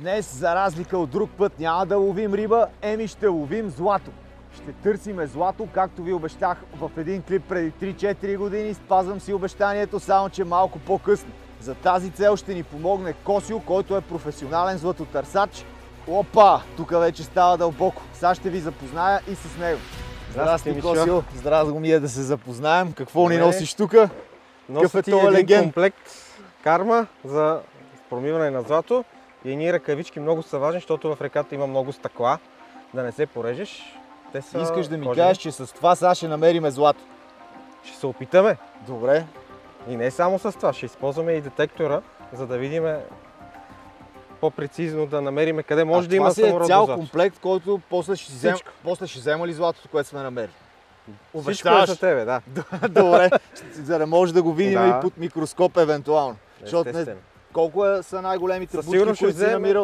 Днес, за разлика от друг път, няма да ловим риба, ще ловим злато. Ще търсиме злато, както ви обещах в един клип преди 3-4 години. Спазвам си обещанието, само че малко по-късно. За тази цел ще ни помогне Косио, който е професионален златотърсач. Опа! Тук вече става дълбоко. Сега ще ви запозная и с него. Здрасти, Косио. Здраво ми е да се запознаем. Какво ни носиш тук? Нося ти един комплект карма за промиване на злато и едни ръкавички. Много са важни, защото в реката има много стъкла, да не се порежеш. Те са Искаш да ми кожени. кажеш, че с това сега ще намериме злато? Ще се опитаме. Добре. И не само с това, ще използваме и детектора, за да видим по-прецизно, да намерим къде може да има самородно злато. Това си е цял комплект, който после ще взема ли златото, което сме намерили? Всичко е за тебе, да. Добре, за да може да го видим и под микроскоп евентуално. Защото колко са най-големите бучки, които си намирал?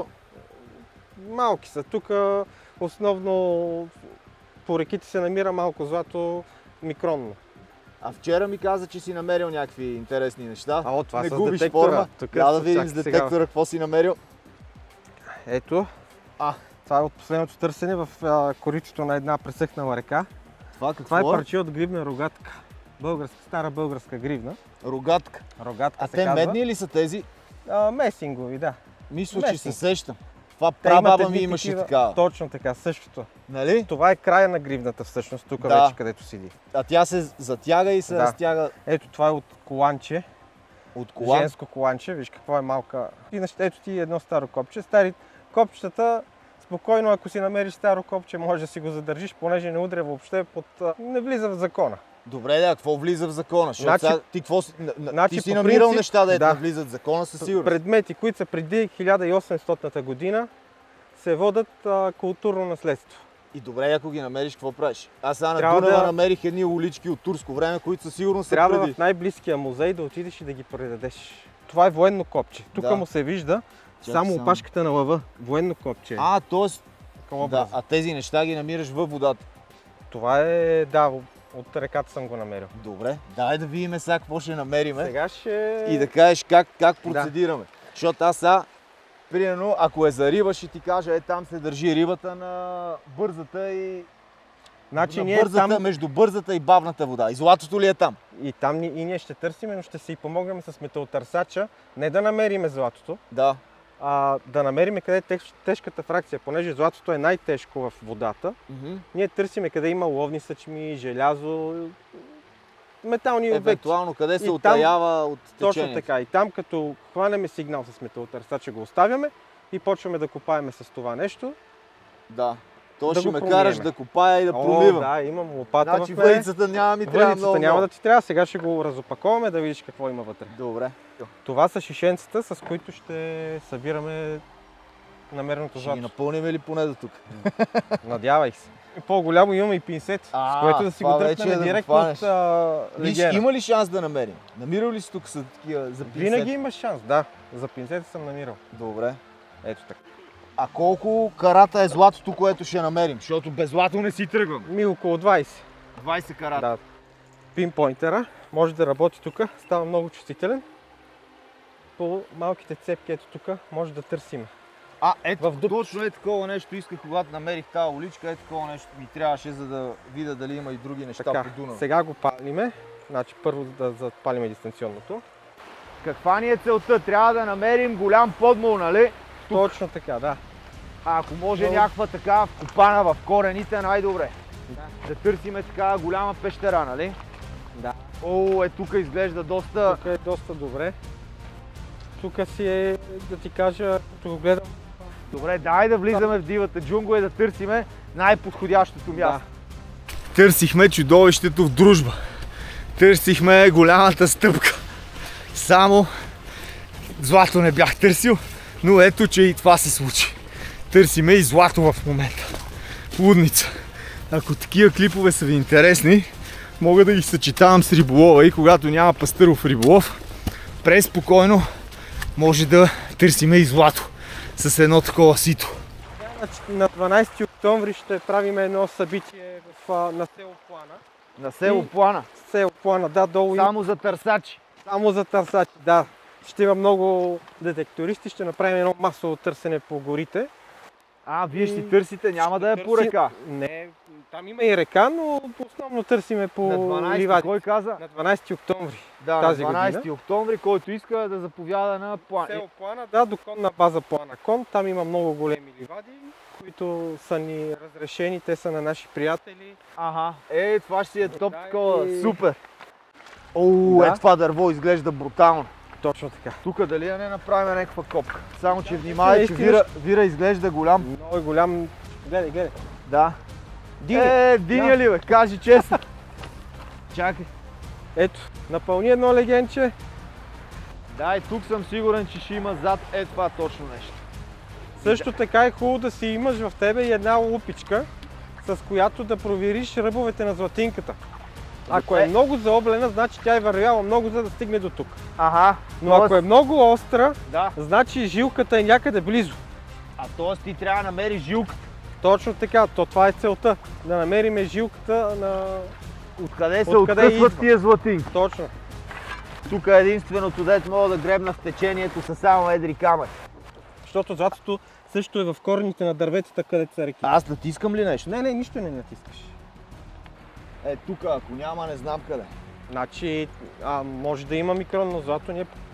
Малки са. Тук основно по реките се намира малко злато микронно. А вчера ми каза, че си намерил някакви интересни неща. Това не с губиш детектора. форма. Трябва да видим с детектора какво си намерил. Ето. Това е от последното търсене в коритото на една пресъхнала река. Това е парче от гривна рогатка. Стара българска гривна. Рогатка? Рогатка се казва. А те медни ли са тези? Месингови, да. Мисля, че се сещам. Това прабаба ми имаше такава. Точно така, същото. Нали? Това е края на гривната всъщност, тук вече където седи. А тя се затяга и се разтяга. Ето това е от коланче. От колан? Женско коланче, виж какво е малка. Ето ти едно старо копче. Стари копчетата, спокойно, ако си намериш старо копче, може да си го задържиш, понеже не удря въобще не влиза в закона. Добре, какво влиза в закона? Ти си по намирал принцип, неща, да влизат в закона със сигурност. Предмети, които са преди 1800 година, се водят културно наследство. И добре, ако ги намериш, какво правиш? Аз сега на Дунава намерих едни улички от турско време, които със сигурност са преди. Трябва в най-близкия музей да отидеш и да ги предадеш. Това е военно копче. Тук му се вижда само опашката на лъва. Военно копче. А тези неща ги намираш във водата? Това е, от реката съм го намерил. Добре, дай да видим сега какво ще намериме. Сега ще... И да кажеш как процедираме. Защото аз сега, примерно, ако е за риба, ще ти кажа, там се държи рибата на бързата и... между бързата и бавната вода. И златото ли е там? И там и ние ще търсим, но ще си помогнем с металотърсача. Не да намериме златото, да намерим къде е тежката фракция. Понеже златото е най-тежко в водата, ние търсиме къде има ловни съчми, желязо, метални обекти. Евентуално къде се утаява от течението. Точно така. И там като хванеме сигнал с металотърсача, го оставяме и почваме да копаеме с това нещо. То ще ме караш да копая и да промивам. Да, имам лопата в мен. Въдицата няма ми трябва много. Въдицата няма да ти трябва, сега ще го разопаковаме да видиш какво има вътре. Добре. Това са шишенцата, с които ще събираме намереното злато. Ще ги напълним ли поне до тук? Надявай се. По-голямо имаме и пинцет, с което да си го дръпнем директно от легена. Има ли шанс да намерим? Намирал ли си тук са такива за пинцет? Винаги имаш шанс, да. За пинцета съм намирал. Добре. Ето така. А колко карата е златото, което ще намерим? Защото без злато не си тръгвам. Около 20. 20 карата. Да. Пинпойнтера може да работи тук, става много чувствителен. По малките цепки, ето тук, може да търсим. Точно е такова нещо исках, когато намерих тази уличка, такова нещо ми трябваше, за да видя дали има и други неща по Дунава. Сега го палиме, първо да запалиме дистанционното. Каква ни е целта? Трябва да намерим голям подмол, нали? Точно така, да. Ако може някаква така вкопана в корените, най-добре. Да търсиме така голяма пещера, нали? Да. Тук изглежда доста... Тук е доста добре. Тук си е, да ти кажа, като го гледам... Добре, дай да влизаме в дивата джунгла и да търсиме най-подходящото място. Търсихме чудовището в дружба. Търсихме голямата стъпка. Само злато не бях търсил, но ето, че и това се случи. Търсиме и злато в момента. Лудница. Ако такива клипове са ви интересни, мога да ги съчетавам с риболова и когато няма пастъров риболов, преспокойно може да търсиме и злато с едно такова сито. На 12 октомври ще правим едно събитие на село Плана. На село Плана? Село Плана, да, долу. Само за търсачи? Само за търсачи, да. ще има много детектористи, ще направим едно масово търсене по горите. Вие ще търсите, няма да е по река? Не, там има и река, но основно търсиме по ливади. Кой каза? На 12 октомври тази година. 12 октомври, който иска да заповяда на Плана. Село Плана, да, до конна база Плана Кон. Там има много големи ливади, които са ни разрешени, те са на наши приятели. Това ще си е топ такова, супер! Това дърво изглежда брутално. Точно така. Тук дали да не направим някаква копка? Само че внимай, че вира изглежда голям. Много голям. Гледай. Да. Диня ли бе? Кажи честно. Чакай. Ето, напълни едно легенче. Да, и тук съм сигурен, че ще има зад това точно нещо. Също така е хубаво да си имаш в тебе и една лупичка, с която да провериш ръбовете на златинката. Ако е много заоблена, значи тя е вървяла много, за да стигне до тук. Но ако е много остра, значи жилката е някъде близо. Т.е. ти трябва да намериш жилката. Точно така, това е целта. Да намерим жилката на... Откъде се откъсват тия златинки. Точно. Тук е единственото, дето мога да гребна в течението са само едри камъни. Защото златото също е в корените на дърветата, където са реки. Аз натискам ли нещо? Не, нищо не натискаш. Тук, ако няма, не знам къде. Значи, може да има микронно злато,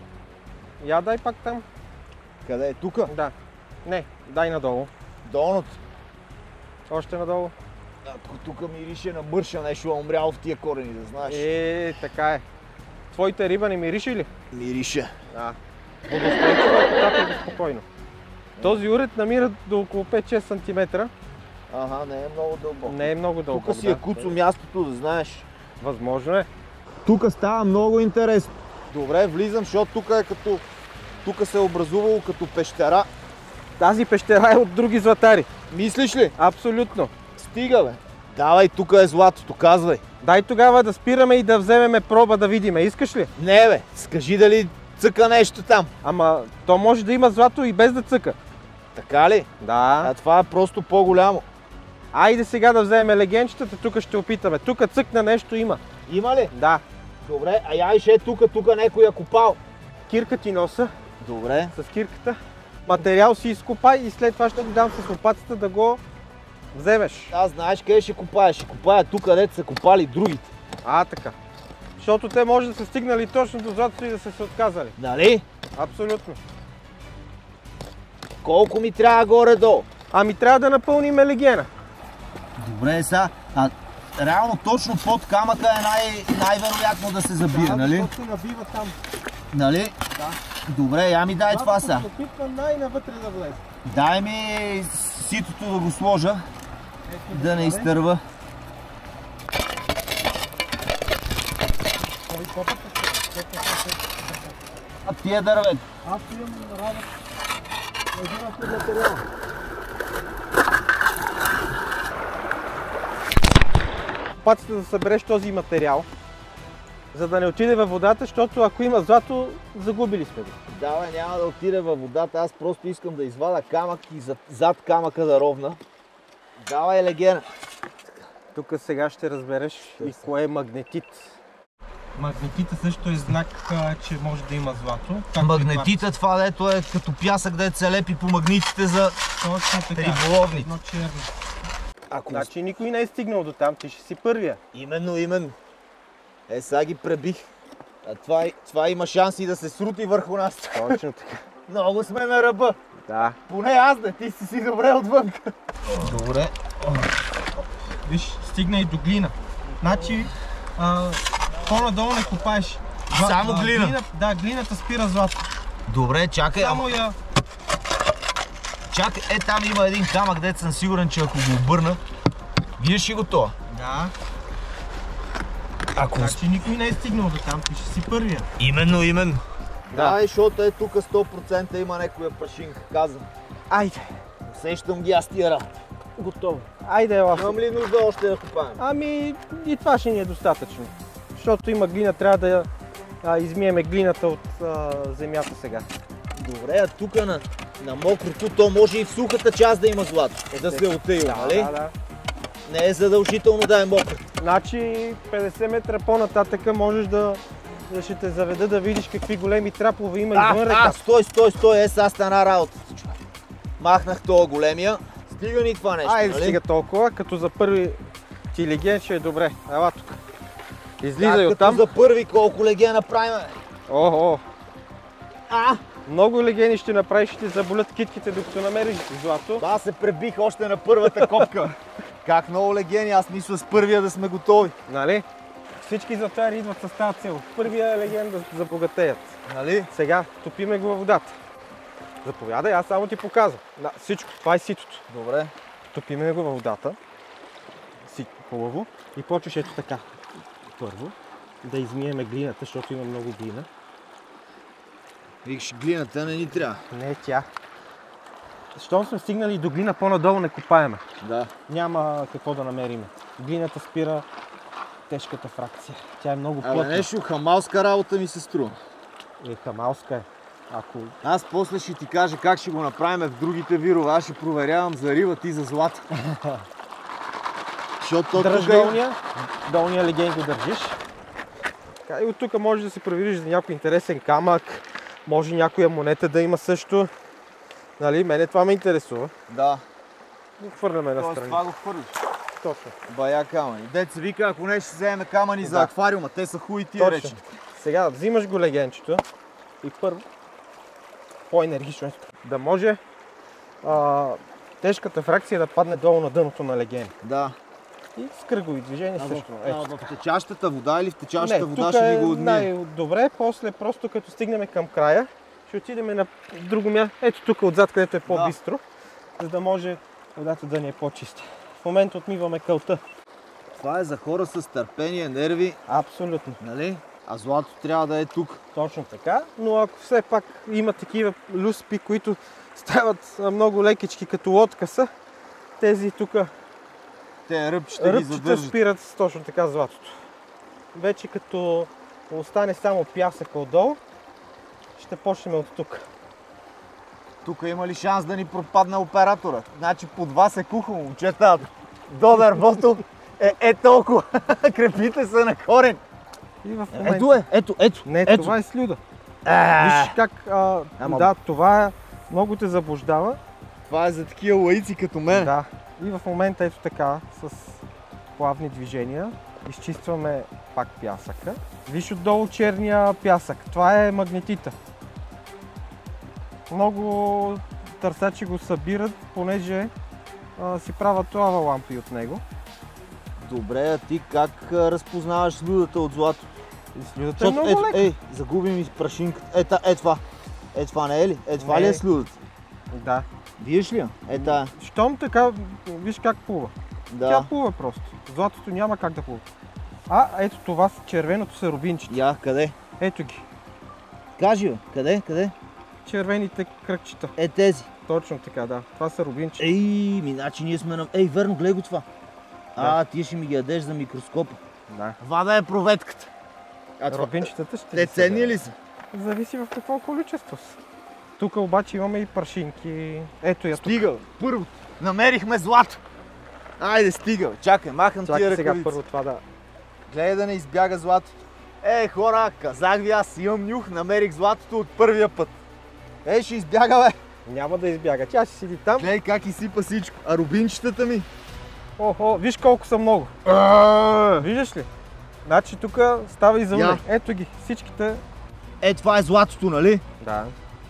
Я дай пак там. Къде е? Тук? Да. Не, дай надолу. Долното? Още надолу. Тук мирише на мърша, нещо умряло в тия корени, да знаеш. Така е. Твоите риба не мирише ли? Мирише. Водостойчиво е, потапяй го спокойно. Този уред намира до около 5-6 см. Не е много дълбоко. Не е много дълбоко. Тук си е куцо мястото, да знаеш. Възможно е. Тук става много интересно. Добре, влизам, защото тук е като... Тук се е образувало като пещера. Тази пещера е от други златари. Мислиш ли? Абсолютно. Стига, бе. Давай, тук е златото, казвай. Дай тогава да спираме и да вземеме проба да видиме. Искаш ли? Не, бе. Скажи дали цъка нещо там. Ама то може да има злато и без да цъка. Така ли? Да. Това е просто по-голямо. Айде сега да вземем легенчетата, тук ще опитаме. Тук цъкна нещо има. Има ли? Да. Добре, тук някой е копал. Кирка ти носа. Добре. С кирката. Материал си изкопай и след това ще ти дам с лопатата да го вземеш. Знаеш къде ще копаеш? Ще копая тук, където са копали другите. Така. Защото те може да са стигнали точно до златото и да са се отказали. Нали? Абсолютно. Колко ми трябва горе-долу? Трябва да напълним легена. Добре, сега. Реално точно под камъка е най-вероятно да се забие, нали? Защото се набива там. Нали? Да. Добре, ми дай това сега. Опитвам най-навътре да влезе. Дай ми ситото да го сложа, да не изтърва. Тия дървет. Аз имам работа. Един материал. Паците да събереш този материал, за да не отиде във водата, защото ако има злато, загубили сме го. Да, няма да отиде във водата, аз просто искам да извада камък и зад камъка да ровна. Давай легена. Тук сега ще разбереш и кое е магнетит. Магнетита също е знак, че може да има злато. Магнетита, това дето е като пясък, дето се лепи по магнитите за риболовните. Значи никой не е стигнал до там, ти ще си първия. Именно. Сега ги пребих. Това има шанси да се срути върху нас. Точно така. Много сме на ръба. Да. Поне аз ти си добре отвън. Добре. Виж, стигна и до глина. Значи, по-надолу не копаеш. Само глина? Да, глината спира злато. Добре, чакай. Само я... Чакай, там има един камък, дето съм сигурен, че ако го обърна, виеш ли го това? Да. Значи никой не е стигнал до там, ти ще си първия. Именно. Да, защото тук 100% има някоя прашинка, казвам. Айде. Усещам ги аз тия работа. Готово. Айде, ела. Имам ли нужда още да копаем? И това ще ни е достатъчно. Защото има глина, трябва да измиеме глината от земята сега. Добре, тук на мокрото, то може и в сухата част да има злато. Да се отейло, нали? Да. Не е задължително да е мокро. Значи 50 метра по-нататъка можеш да ще те заведа да видиш какви големи трапове има извън река. Стой, сега стана работа. Махнах това големия. Стига ни това нещо, Айде, стига толкова, като за първи ти леген ще е добре. Ела тук. Излизай оттам. За първи колко леген направим? Охо. Много легени ще направиш, ще заболят китките, докато намериш злато. Аз се пребих още на първата копка. Как много легени, аз мисля с първия да сме готови. Нали? Всички златари идват с тази цел. Първия леген да забогатеят. Нали? Сега топиме го във водата. Заповядай, аз само ти показвам. Да, всичко, това е ситото. Добре. Топиме го във водата. Хубаво. И почваш ето така. Първо да измиеме глината, защото има много глина. Викаш, глината не ни трябва. Не тя. Щом сме стигнали до глина, по-надолу не копаеме. Да. Няма какво да намериме. Глината спира тежката фракция. Тя е много плътна. Нещо хамалска работа ми се струва. Хамалска е. Аз после ще ти кажа как ще го направим в другите вирове. Аз ще проверявам за риба, ти за злато. Дръж долния леген го държиш. И от тук можеш да се провериш за някой интересен камък. Може някоя монета да има също. Нали, мене това ме интересува. Да. Го хвърляме настрани. Това го хвърлиш. Точно. Бая камъни. Дет се вика, ако не ще вземе камъни за аквариума, те са хуй тия речи. Сега взимаш го легенчето и първо по-енергично да може тежката фракция да падне долу на дъното на леген. Да. И с кръгови движения също. В течащата вода или в течащата вода ще ви го отмие? Най-добре, после просто като стигнем към края, ще отидем на друго място. Ето тук отзад, където е по-бистро, за да може водата да ни е по-чиста. В момента отмиваме кълта. Това е за хора с търпение, нерви. Абсолютно. Нали? А златото трябва да е тук. Точно така, но ако все пак има такива люспи, които стават много лекички като лодка са, тези тук те ръбчета спират точно така златото. Вече като остане само пясъка отдолу, ще почнем от тук. Тук има ли шанс да ни пропадне оператора? Значи под вас е кухо, момчета. До дървото е толкова. Крепите се на корен. И в момента... Ето. Не, това е слюда. Виж как... да, това много те заблуждава. Това е за такива лаици като мен. Да. И в момента ето така, с плавни движения, изчистваме пак пясъка. Виж отдолу черния пясък. Това е магнетита. Много търсачи го събират, понеже си правят лава лампи от него. Добре, а ти как разпознаваш слюдата от злато? Слюдата е много лека. Загуби ми прашинката. Това. Това не е ли? Това ли е слюдата? Да. Виеш ли я? Щом така, виж как плува. Да. Тя плува просто. Златото няма как да плува. Ето това с червеното са рубинчета. Къде? Ето ги. Кажи бе, къде? Червените кръгчета. Тези. Точно така, да. Това са рубинчета. Значи ние сме на... Верно, гледай го това. Ти ще ми ги ядеш за микроскопа. Да. Вада е проветката. Рубинчетата ще... Те ценни ли са? Зависи в какво количество са. Тук обаче имаме и прашинки. Ето я тук. Стига, първо. Намерихме злато. Айде, стига. Чакай, махам тия ръкавици. Сега първо това да... Гледай да не избяга златото. Хора, казах ви, аз имам нюх, намерих златото от първия път. Ще избяга, бе. Няма да избяга, тя ще седи там. Гледай как изсипа всичко. А рубинчетата ми? Виж колко са много. Виждаш ли? Значи тук става и за Ето ги, всичките. Това е златото, нали? Да.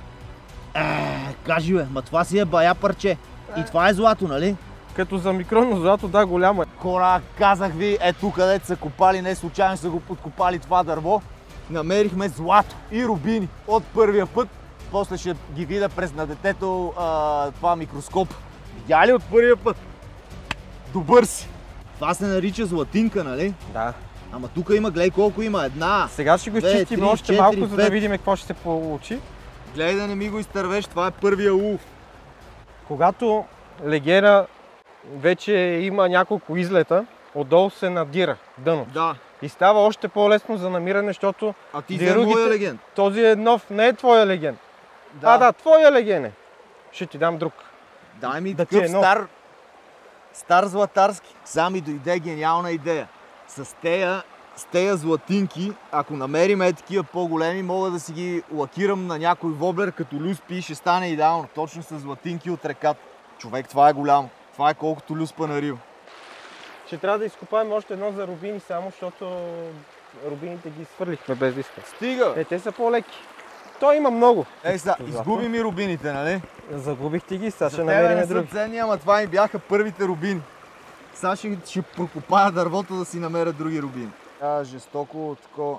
Кажи бе, това си е бая парче. И това е злато, нали? Като за микронно злато, да, голямо е. Хора, казах ви, тук където са копали, не случайно са го подкопали това дърво. Намерихме злато и рубини от първия път. После ще ги видя през на детето това микроскоп. Видя ли от първия път? Добър си! Това се нарича златинка, нали? Да. Ама тук има, гледай колко има. Една, сега ще го изчистим още малко, за да видим какво ще се получи. Гледай да не ми го изтървеш, това е първия улов. Когато легена вече има няколко излета, отдолу се надира дъното. Да. И става още по-лесно за намиране, защото... А ти взе моя леген. Този е нов, не е твоя леген. Да, твоя леген е. Ще ти дам друг. Дай ми такъв стар златарски. Сами дойде гениална идея. С тея с тези златинки, ако намерим такива по-големи, мога да си ги лакирам на някой воблер като люспи и ще стане идеално. Точно с златинки от реката. Човек, това е голямо. Това е колкото люспа на Рио. Ще трябва да изкопаем още едно за рубини само, защото рубините ги свърлихме без диска. Стига! Те са по-леки. Той има много. Сега, изгуби ми рубините, нали? Загубих ти ги, сега ще За намерим тебе не други. са ценни, ама това ми бяха първите рубини. Сега ще прокопая дървото да си намеря други рубини. Жестоко такова.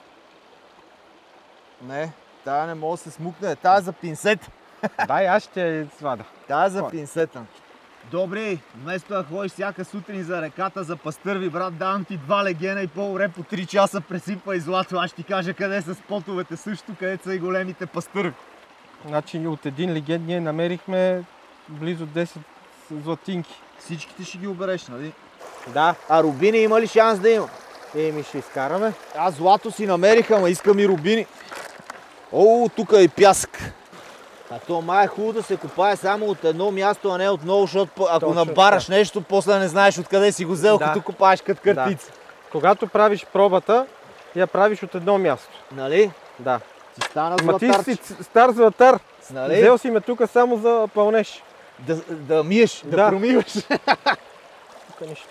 Не, тая не мога да се смукне. Тая за пинсета. Дай, аз ще я свада. Тая за пинсета. Добре, вместо да ходиш всяка сутрин за реката за пастърви, брат, давам ти 2 легена и по-добре по 3 часа пресипа и злато. Аз ще ти кажа къде са спотовете също, къде са и големите пастърви. Значи от един легенд ние намерихме близо 10 златинки. Всичките ще ги обереш, нали? Да. А рубини има ли шанс да има? Еми ще изкараме. Аз злато си намерих, ама искам и рубини. О, тук е пясък. А то май е хубаво да се копае само от едно място, а не от много, защото ако точно набараш нещо, после не знаеш откъде си го взел, като копаеш като картица. Да. Когато правиш пробата, я правиш от едно място. Нали? Да. Ти стана Ма ти златарче. си стар златар. Нали? Взел си ме тук само за пълнеж. Да миеш, да промиваш. Тук нищо.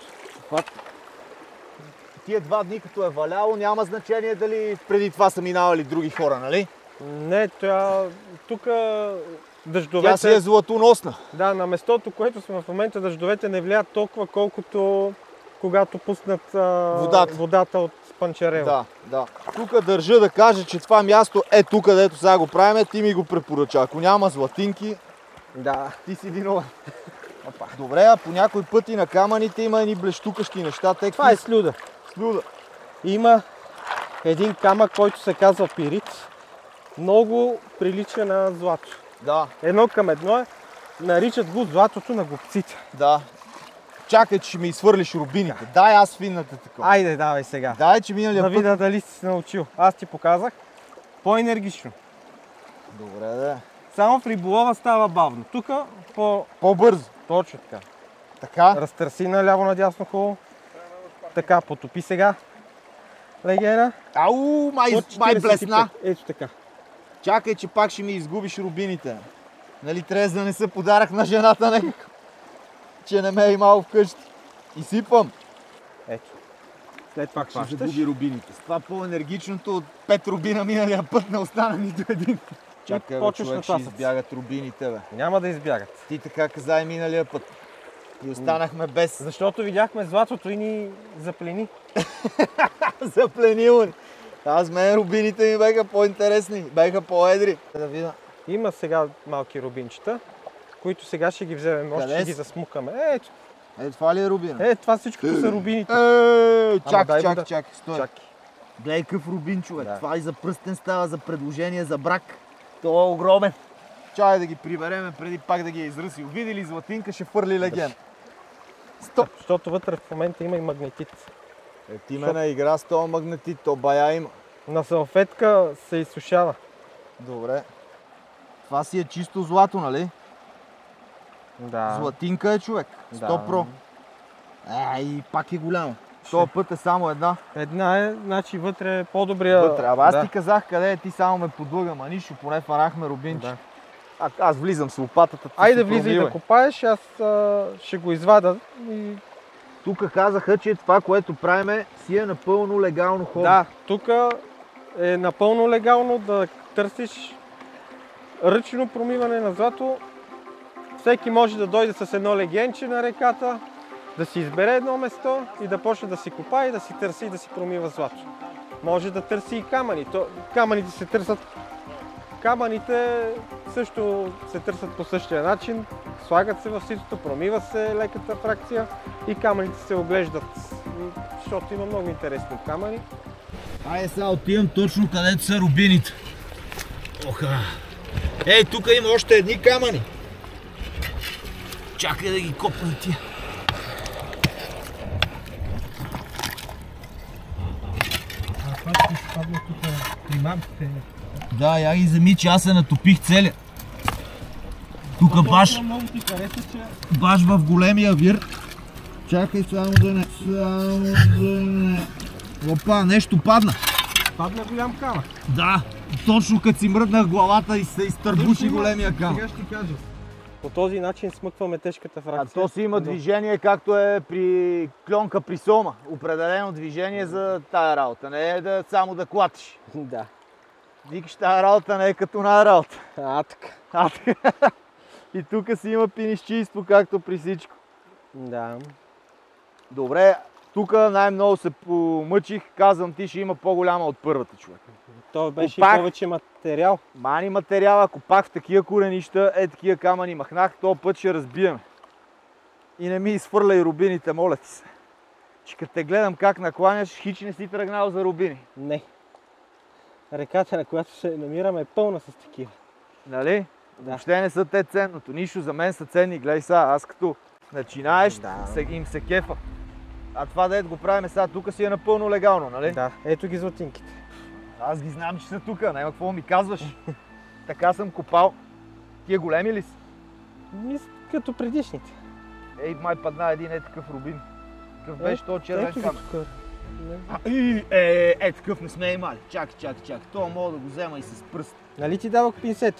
Тия 2 дни като е валяло, няма значение дали преди това са минавали други хора, нали? Не, тук дъждовете... Тя си е златоносна. Да, на местото, което сме в момента, дъждовете не влияят толкова, колкото когато пуснат водата от Панчарево. Да. Тук държа да кажа, че това място е тук, където сега го правим, ти ми го препоръча. Ако няма златинки, ти си виновен. Добре, а по някой пъти на камъните има едни блещукащи неща. Това е слюда. Има един камък, който се казва пирит. Много прилича на злато. Да. Едно към едно е. Наричат го златото на глупците. Да. Чакай, че ще ми изхвърлиш рубините. Дай аз финната такова. Айде, давай сега. Дай, че миналия да път... видя дали си се научил. Аз ти показах. По-енергично. Добре, да. Само в риболова става бавно. Тук по-бързо. Точно така. Така? Разтърси наляво надясно хубаво. Така, потопи сега легена. Ау, май блесна. Ето така. Чакай, че пак ще ми изгубиш рубините. Нали трябва да не се подарък на жената някакъв, че не ме е имало вкъщи. Изсипвам. Ето. След това ще загуби рубините. С това по-енергичното от 5 рубина миналия път не остана нито един. Чакай, бе, човек, ще избягат рубините, бе. Няма да избягат. Ти така каза и миналия път. И останахме без. Защото видяхме златото и ни заплени. Запленило ни. Аз мен рубините ми беха по-интересни, беха по-едри. Да видя. Има сега малки рубинчета, които сега ще ги вземем, още ще ги засмукаме. Ето. Това ли е рубина? Това всичкото са рубините. Чакай, стой. Гледай какъв рубин, човек. Това и за пръстен става, за предложение за брак. Това е огромен. Чай да ги прибереме преди пак да ги е изръсил. Види ли златинка, ще фърли леген. Стоп! Защото вътре в момента има и магнетит. Ти мене игра с този магнетит, то бая има. На салфетка се изсушава. Добре. Това си е чисто злато, нали? Да. Златинка е, човек. 100%. И пак е голямо. Този път е само една. Една е, значи вътре е по-добрия... Вътре. Аз ти казах къде е, ти само ме подлъга, ма нищо, поне фанахме рубинче. Аз влизам с лопатата. Айде влизай да копаеш, аз ще го извада. Тук казаха, че това, което правиме, си е напълно легално хобби. Да, тук е напълно легално да търсиш ръчно промиване на злато. Всеки може да дойде с едно легенче на реката, да си избере едно место и да почне да си копае, да си търси и да си промива злато. Може да търси и камъни. Камъните се търсят. Камъните също се търсят по същия начин. Слагат се в ситото, промива се леката фракция и камъните се оглеждат. Защото има много интересни камъни. Айде сега отивам точно където са рубините. Оха! Ей, тук има още едни камъни. Чакай да ги копна тия. Това ще падне тук при мамките. Да, я ги вземи, че аз се натопих целия. Тук баш в големия вир. Чакай само да не. Опа, нещо падна. Падна голям камък. Да, точно като си мръднах главата и се изтърбуши големия камък. Сега ще ти кажа. По този начин смъкваме тежката фракция. А то си има движение, както е при клонка при сома. Определено движение за тая работа. Не е само да клатиш. Да. Викаш, тая работа не е като на работа. Така. И тук си има пинищийство, както при всичко. Да. Добре, тук най-много се помъчих. Казвам ти, ще има по-голяма от първата, човек. То беше и повече материал. Мани материал, ако пак в такива коренища, такива камъни махнах, този път ще разбиеме. И не ми изфърляй рубините, моля ти се. Че като те гледам как накланяш, хич не си тръгнал за рубини. Не. Реката, на която се намираме, е пълна с такива. Нали? Да. Въобще не са те ценното. Нищо за мен са ценни. Гледай сега, аз като начинаеш, им се кефа. А това дето го правим сега, тук си е напълно легално, нали? Да, ето ги златинките. Аз ги знам, че са тук, няма какво ми казваш. Така съм копал. Тия големи ли са? Като предишните. Ей, май падна един такъв рубин. Какъв беше този червен камък? Такъв не сме имали. Чакай. Това мога да го взема и с пръст. Нали ти давах пинсета?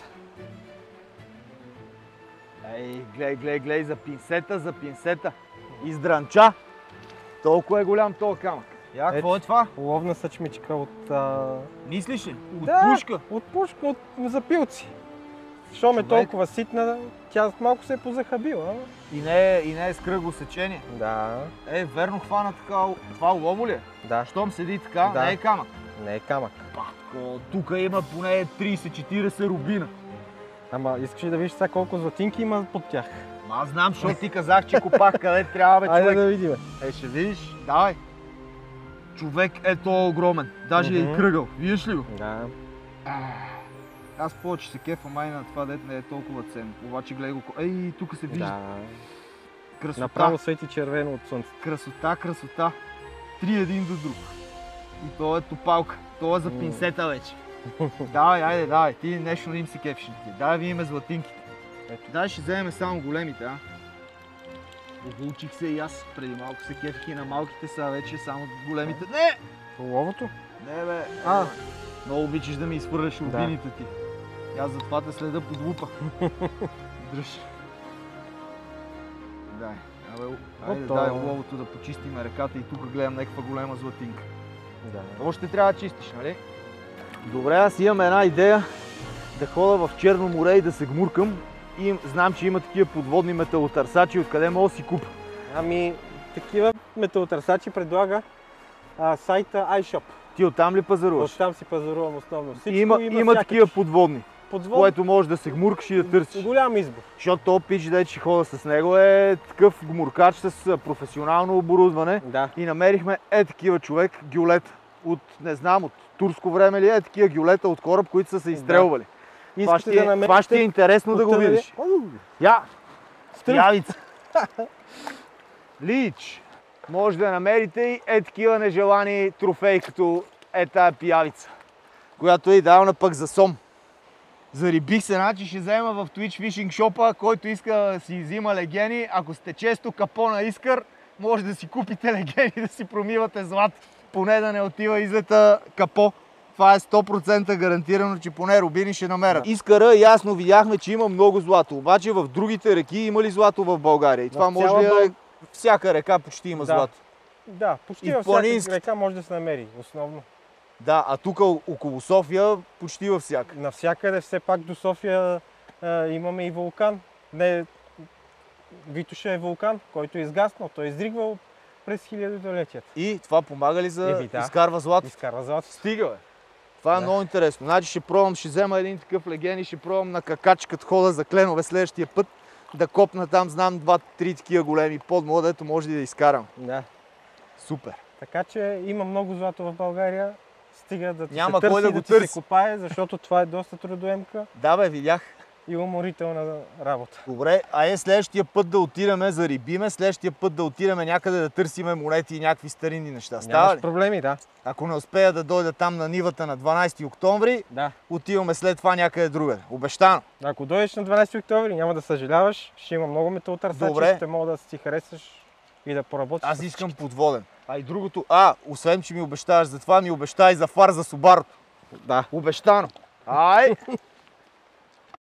Ей, гледай за пинсета. Издранча. Толкова е голям този камък. Я, какво е това? Ловна съчмичка от... Мислиш ли? От пушка? От пушка, от запилци. Щом е толкова ситна, тя малко се е позахабила. И не е с кръгло сечение. Да. Верно хвана така. Това лово ли е? Да. Щом седи така, не е камък. Не е камък. Батко, тук има поне 30-40 рубина. Ама искаш ли да видиш сега колко златинки има под тях? Аз знам, защото ти казах, че копах къде трябва, бе, човек. Айде да видим. Ще видиш. Давай. Човек е то огромен. Даже и кръгъл. Видиш ли го? Да. Аз повече се кефа май на това, дет не е толкова ценно. Обаче гледай го. Ей, тук се вижда. Да. Красота. Направо свети червено от слънцето. Красота. Три един до друг. И то е топалка. То е за пинсета вече. Давай. Ти нещо не им си кефиш. Давай, видиме златинките. Дай ще вземем само големите, а? Учих се и аз. Преди малко се кефих и на малките, са вече само големите. Не! Ловото? Не, бе. Много обичаш да ми изхвърляш рубините ти. И аз затова те следа под лупа. Дръж. Дай ловото да почистим реката и тук гледам някаква голема златинка. Още трябва да чистиш, нали? Добре, аз имам една идея да хода в Черно море и да се гмуркам. И знам, че има такива подводни металотърсачи, откъде мога да си купа. Ами, такива металотърсачи предлага сайта iShop. Ти оттам ли пазаруваш? Оттам си пазарувам основно. Има такива подводни, което можеш да се гмуркаш и да търсиш. Голям избор. Защото този пич, дето ще хода с него, е такъв гмуркач с професионално оборудване. Да. И намерихме такива човек гюлета. От, не знам, от турско време ли такива гюлета от кораб, които са се изстрелвали. Това ще е интересно да го видиш. Пиявица. Лич. Може да намерите и такива нежелани трофеи, като тая пиявица, която е идеална пък за сом. Зарибих се, значи ще взема в Twitch Fishing Shop-а, който иска да си взима легени. Ако сте често капо на Искър, може да си купите легени да си промивате злато. Поне да не отива излета капо. Това е 100% гарантирано, че поне рубини ще намерят. Искъра ясно видяхме, че има много злато. Обаче в другите реки има ли злато в България? И това може да е... Всяка река почти има злато. Да, почти във всяка река може да се намери, основно. Да, а тук около София почти във всяка. Навсякъде, все пак до София имаме и вулкан. Витоша е вулкан, който е изгаснал. Той е изригвал през хилядолетията. И това помага ли за изкарва злато? Изкарва злато. Стига, бе. Това е много интересно. Значи ще взема един такъв леген и ще пробвам на какач, като хода за кленове следващия път, да копна там, знам, 2-3 такива големи подмола, дето може да изкарам. Да. Супер. Така че има много злато в България. Стига да ти Няма се търси, да се копае, защото това е доста трудоемка. Да, бе, видях. И уморителна работа. Добре, следващия път да отидеме за рибиме, следващия път да отидеме някъде да търсиме монети и някакви старинни неща. Нямаш проблеми, да. Ако не успея да дойда там на нивата на 12 октомври, отиваме след това някъде другаде. Обещано. Ако дойдеш на 12 октомври, няма да съжаляваш, ще има много металотърсачи, ще мога да си харесаш. и да поработиш. Аз искам подводен. А и другото, освен че ми обещаваш за това, ми обещай за фар за Субарото. Да. Обещано. Ай!